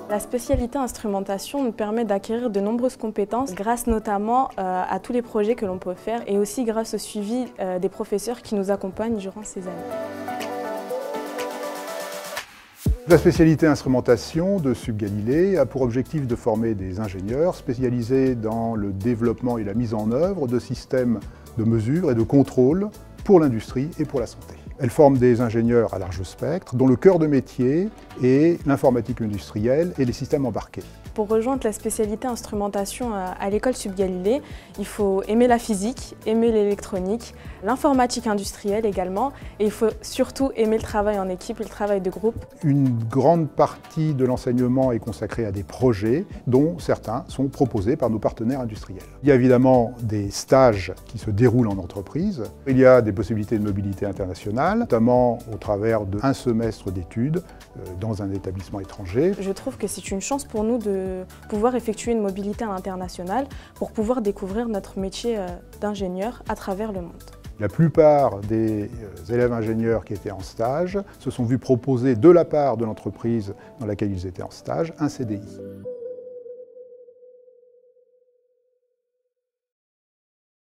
La spécialité instrumentation nous permet d'acquérir de nombreuses compétences grâce notamment à tous les projets que l'on peut faire et aussi grâce au suivi des professeurs qui nous accompagnent durant ces années. La spécialité instrumentation de Subgalilée a pour objectif de former des ingénieurs spécialisés dans le développement et la mise en œuvre de systèmes de mesure et de contrôle pour l'industrie et pour la santé. Elle forme des ingénieurs à large spectre, dont le cœur de métier est l'informatique industrielle et les systèmes embarqués. Pour rejoindre la spécialité instrumentation à l'école Subgalilée, il faut aimer la physique, aimer l'électronique, l'informatique industrielle également, et il faut surtout aimer le travail en équipe et le travail de groupe. Une grande partie de l'enseignement est consacrée à des projets dont certains sont proposés par nos partenaires industriels. Il y a évidemment des stages qui se déroulent en entreprise. Il y a des possibilités de mobilité internationale, notamment au travers d'un semestre d'études dans un établissement étranger. Je trouve que c'est une chance pour nous de pouvoir effectuer une mobilité à l'international pour pouvoir découvrir notre métier d'ingénieur à travers le monde. La plupart des élèves ingénieurs qui étaient en stage se sont vus proposer de la part de l'entreprise dans laquelle ils étaient en stage un CDI.